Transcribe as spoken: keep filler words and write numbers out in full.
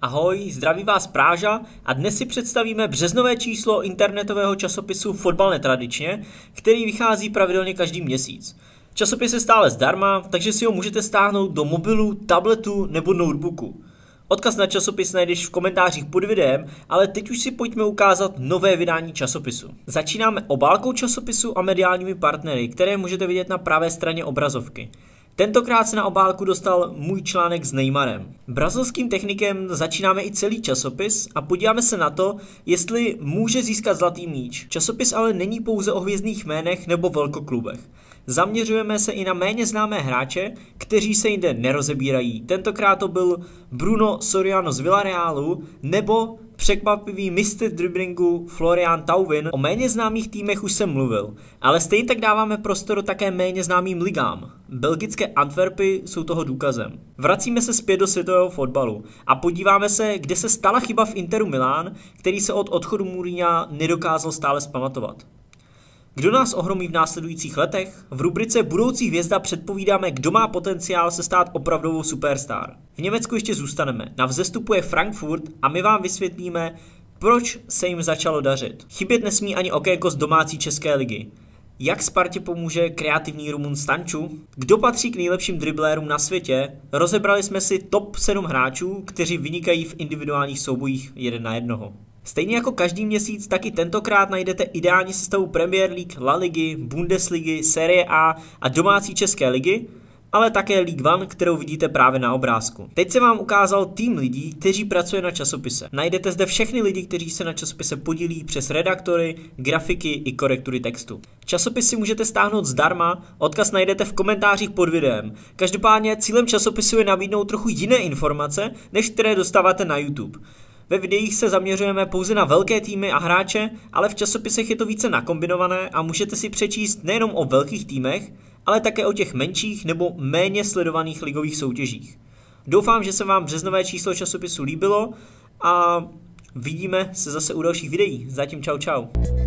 Ahoj, zdraví vás Práža a dnes si představíme březnové číslo internetového časopisu Fotbal netradičně, který vychází pravidelně každý měsíc. Časopis je stále zdarma, takže si ho můžete stáhnout do mobilu, tabletu nebo notebooku. Odkaz na časopis najdeš v komentářích pod videem, ale teď už si pojďme ukázat nové vydání časopisu. Začínáme obálkou časopisu a mediálními partnery, které můžete vidět na pravé straně obrazovky. Tentokrát se na obálku dostal můj článek s Neymarem. Brazilským technikem začínáme i celý časopis a podíváme se na to, jestli může získat zlatý míč. Časopis ale není pouze o hvězdných jménech nebo velkoklubech. Zaměřujeme se i na méně známé hráče, kteří se jinde nerozebírají. Tentokrát to byl Bruno Soriano z Villarealu nebo překvapivý mistr driblingu Florian Thauvin. O méně známých týmech už jsem mluvil, ale stejně tak dáváme prostor také méně známým ligám. Belgické Antwerpy jsou toho důkazem. Vracíme se zpět do světového fotbalu a podíváme se, kde se stala chyba v Interu Milán, který se od odchodu Mourinha nedokázal stále zpamatovat. Kdo nás ohromí v následujících letech? V rubrice Budoucí hvězda předpovídáme, kdo má potenciál se stát opravdovou superstar. V Německu ještě zůstaneme. Na vzestupu je Frankfurt a my vám vysvětlíme, proč se jim začalo dařit. Chybět nesmí ani okénko z domácí české ligy. Jak Spartě pomůže kreativní Rumun Stanču? Kdo patří k nejlepším driblérům na světě? Rozebrali jsme si top sedm hráčů, kteří vynikají v individuálních soubojích jeden na jednoho. Stejně jako každý měsíc, tak i tentokrát najdete ideální sestavu Premier League, La Ligy, Bundesligy, Serie A a domácí české ligy, ale také League One, kterou vidíte právě na obrázku. Teď jsem vám ukázal tým lidí, kteří pracuje na časopise. Najdete zde všechny lidi, kteří se na časopise podílí přes redaktory, grafiky i korektury textu. Časopis si můžete stáhnout zdarma, odkaz najdete v komentářích pod videem. Každopádně cílem časopisu je nabídnout trochu jiné informace, než které dostáváte na YouTube. Ve videích se zaměřujeme pouze na velké týmy a hráče, ale v časopisech je to více nakombinované a můžete si přečíst nejenom o velkých týmech, ale také o těch menších nebo méně sledovaných ligových soutěžích. Doufám, že se vám březnové číslo časopisu líbilo a vidíme se zase u dalších videí. Zatím čau čau.